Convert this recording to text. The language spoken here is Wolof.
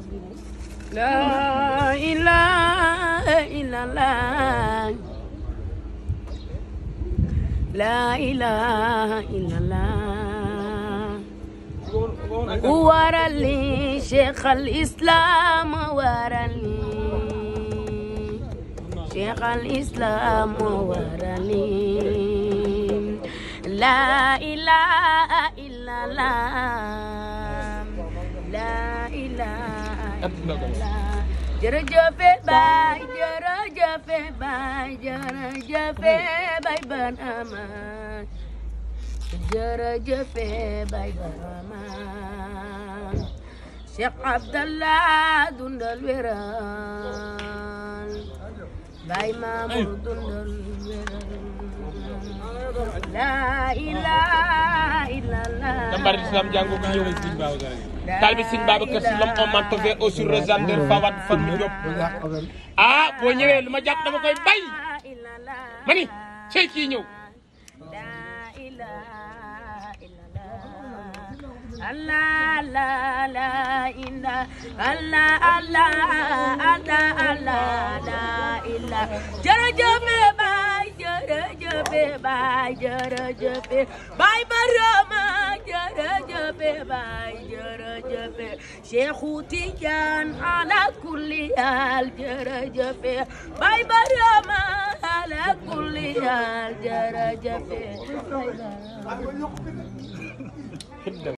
La ilaha illallah. La ilaha illallah. Warali Sheikh al-Islam warali. Sheikh al-Islam warali. La ilaha illallah. La ilaha illallah. Jërëjëf Baay, jërëjëf Baay, jërëjëf Baay Barhama. Jërëjëf Baay Barhama. Cheikh Abdallah dundal wéral. Baay Mamour dundal wéral. La ilaha illallah. Jambar Islam jàngu bi ñëw Serigne Babacar. Talbi Serigne Babacar Sy l'homme au manteau vert au sur Resender Fawad Fan Diop. Ah boo ñëwee lu ma jàpp dama koy bay. Mani cey kii ñëw. Allah la la inna Allah Allah Allah Allah la illa jërëjëf Baay jërëjëf Baay jërëjëf Baay Barhama jërëjëf Baay jërëjëf Cheikhu Tijaan ala kulli haal jërëjëf Baay Barhama ala kulli haal jërëjëf